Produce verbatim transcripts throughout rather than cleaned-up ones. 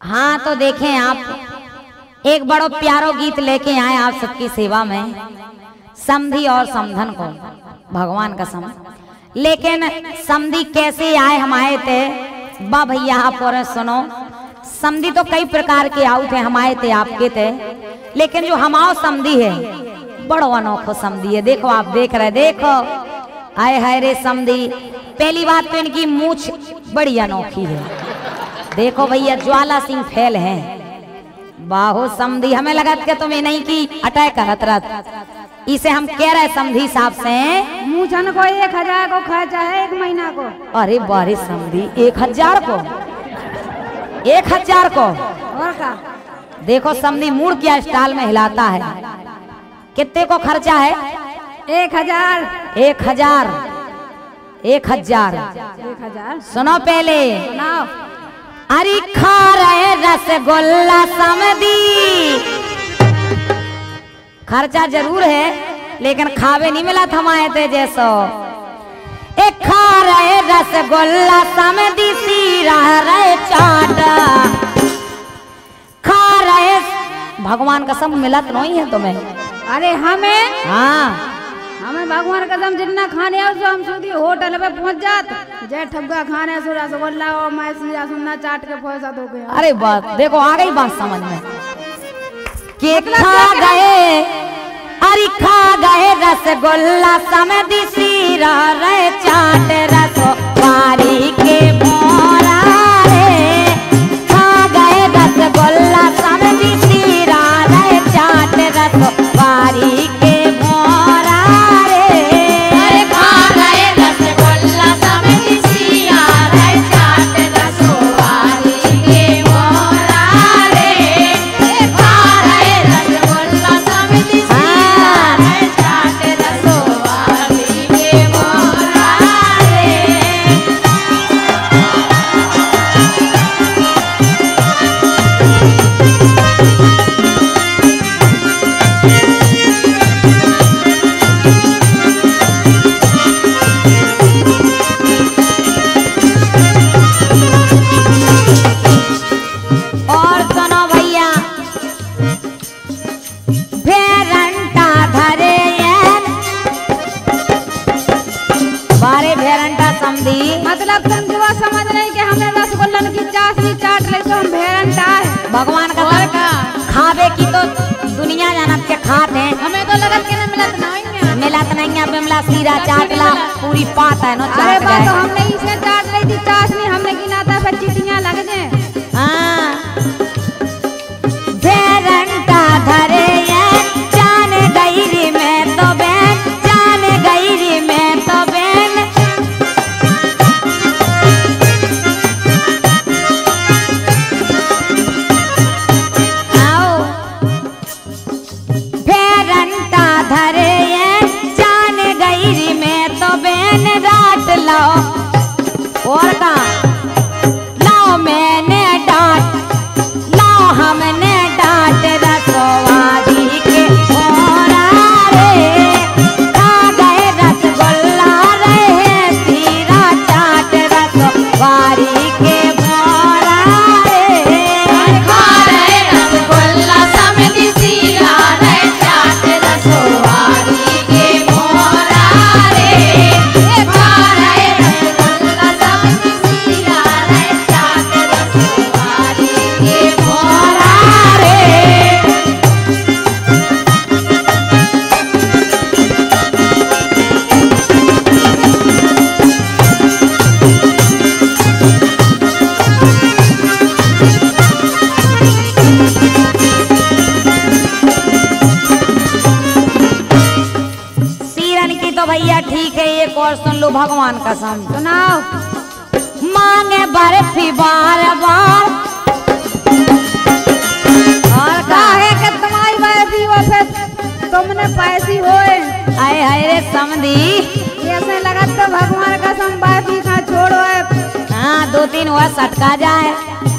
हाँ तो देखें आप एक बड़ो प्यारो गीत लेके आए आप सबकी सेवा में, समधी और समधन को भगवान का सम। लेकिन समधी कैसे आए हम आए थे बा भैया आप और सुनो। समधी तो कई प्रकार के आउ थे, हम आए थे आपके थे, लेकिन जो हमाओ समधी है बड़ो अनोखो समधी है। देखो आप देख रहे, देखो आए हाय रे समधी। पहली बात तो इनकी मूछ बड़ी अनोखी है। देखो भैया ज्वाला सिंह फैल है बाहो समधी। हमें लगा कि तुम्हें नहीं की अटैक करत रत, इसे हम कह रहे समधी साहब से मुझन को एक हजार को खर्चा है एक महीना को। अरे बारे समधी एक हजार को, एक हजार को और का देखो समधी मूड क्या स्टाइल में हिलाता है। कितने को खर्चा है? एक हजार एक हजार एक हजार एक हजार सुनो पहले सुनाओ। अरे खा रहे रसगुल्ला समधी, खर्चा जरूर है लेकिन खावे नहीं मिला थमाए थे जैसो। एक खा रहे रसगुल्ला समधी, सीरा रहे चाट, खा रहे भगवान का सब मिलत नहीं है तुम्हें। अरे हमें हाँ हमें भगवान कसम जितना खाने आओ जो हम सीधी होटल पे पहुंच जात जय ठग्गा खाने से रसगुल्ला और मैं सीरा सुनना चाट के पैसा दो गया। अरे बात देखो आ गई बात समझ में के खा गए, अरे खा गए रसगुल्ला समधी, सीरा रे चाट रसवारी के मोरा रे, खा गए रसगुल्ला समधी, सीरा रे चाट रसवारी के मतलब तुम जो समझ नहीं कि हमें रसगुल्ला की चाशनी चाट ले तो हम भेरंटा है। भगवान का का खावे की तो दुनिया जानत के खाते हैं, हमें तो लगत के ना मिलत नहीं है, मिलत नहीं है। बिमला सीरा चाटला पूरी पात है ना चाट। अरे बात तो हमने इसे चाट रही थी चाशनी, हमने गिनाता फिर चीटियां लग जाए। हां भेरंटा धरे ये जान गईरी में तो बहन, जान गईरी में तो बहन। और का लाओ मैंने डांट, लाओ हमने डांट रसवारी के मोरा रे, खा गए रसगुल्ला रहे, सीरा चाट रसवारी के मोरा रे, खा गए रसगुल्ला समधी, सीरा रहे चाट रसवारी के मोरा रे, खा रहे एक और सुन लो भगवान का सम सुनाओ। मांगे बर्फी बार बार और काहे के तुम्हारी बर्फी वो फिर तुमने पैसी होए। आए हाय रे समधी ऐसे लगा तो भगवान का सम बर्फी खा छोड़ो है। हाँ दो तीन हुआ सटका जाए।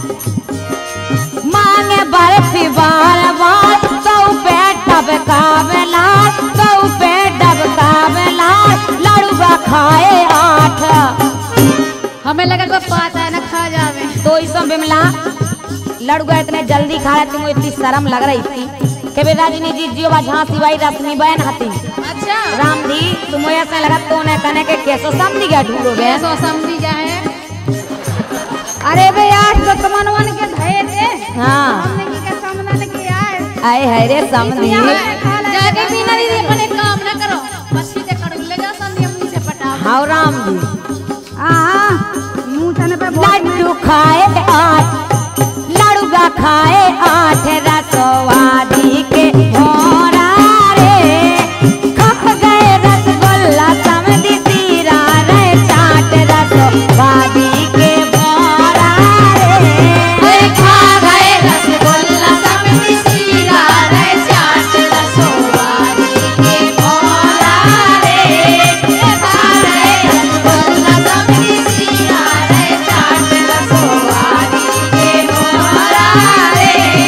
मांगे बर्फी बार बार तो पे डबका बेला, तो पे डबका बेला, लड़ुआ खाए आठ। हमें लगा को पाता है ना खा जावे तो इस बिमला लड़ुआ इतने जल्दी खा रहे तुमको इतनी शर्म लग रही थी कि बेटा जी ने जी जियो झांसी बाई रश्मि बहन हती। अच्छा राम जी तुम ऐसा लगा तो ने कहने के कैसो समझी गया ढूंढो गए कैसो समझी जाए। अरे बे यार तो तुमन के धए थे हाँ हमने की के समझने की आए आए है रे समझी जाके भी ना दीदी अपने काम ना करो मछली दे कर ले जा संध्या मुंह से पटा। हाँ राम जी हां मुंह तने पे लड्डू खाए आठ लड़ुआ खाए आठ रसवादी के भोरा रे खप गए रसगुल्ला समधी सीरा रे चाट रसवादी के भोरा रे खा गए रसगुल्ला समधी सीरा रे चाट रसवादी के भोरा रे खा गए रसगुल्ला समधी सीरा रे चाट रसवादी के भोरा रे।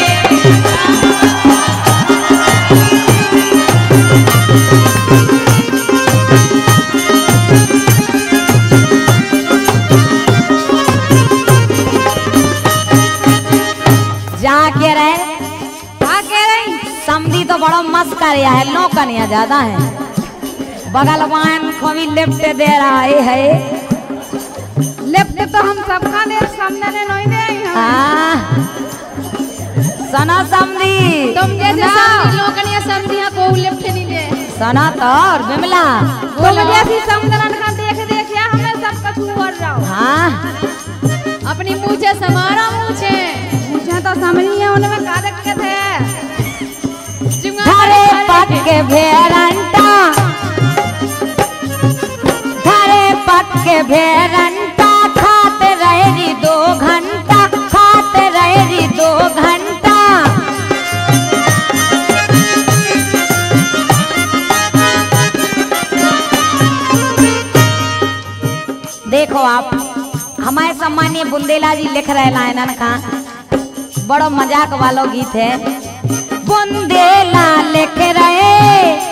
जाके रहे आके रही समधी तो बड़ा मस्त कर है लो कन्या ज्यादा है बगल वान को भी लिफ्ट दे रहा है, है। लिफ्ट तो हम सबका दे सामने ने नहीं दे आई हम। हाँ सना समधी तुम जैसे समझी लोकनिया समझिया को लिफ्ट नहीं दे सना तो और बिमला तुम जैसी समझन का देख देख या हमें सब कछु हो जाओ। हाँ अपनी मुझे समारा मुझे मुझे तो समझी है उनमें का दिक्कत है। घरे पक के भेरंटा घरे पक के भेरंटा खाते रहे दो घंटा खाते रहे दो घंटा देखो आप हमारे सम्मानीय बुंदेला जी लिख रहे लाइनन का बड़ो मजाक वालों गीत है। बुंदेला लिख रहे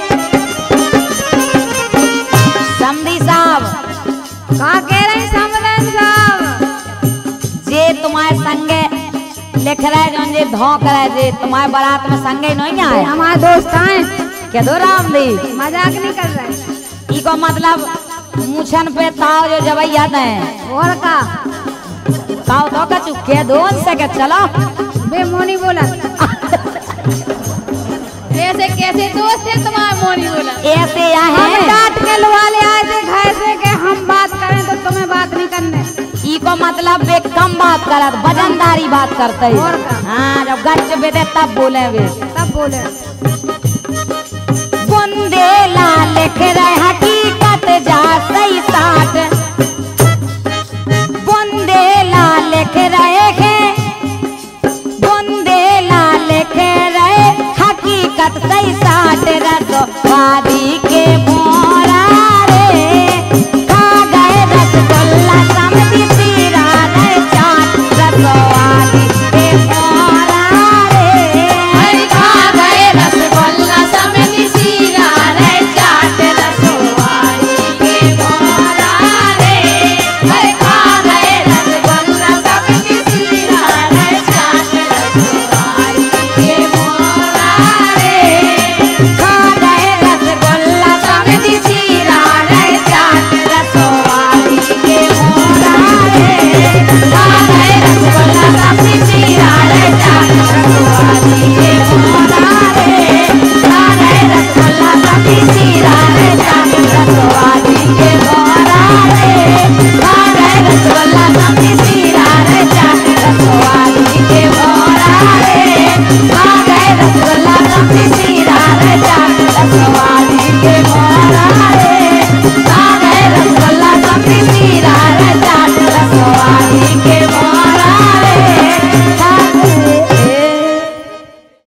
समधी साहब का कह रहे समझन साहब जे तुम्हारे संगे लिख रहे जो जे धोख रहे जे तुम्हारे बारात में संगे नहीं आए हमारे दोस्त आए क्या दो राम दी मजाक नहीं कर रहे इको मतलब मुछन पे ताव जो जबैया हैं और का ताव तो का चुके दो से के चलो बे मोनी बोला ऐसे कैसे दोस्त है तुम्हारे मोनी बोला ऐसे हम है डांट के लुआ ले आए थे घर से के हम बात करें तो तुम्हें बात नहीं करने इको मतलब वे कम बात करत वजनदारी बात करते हैं। और का? हाँ जब गच बेदे तब बोले वे तब बोले बुंदेला लिख रहे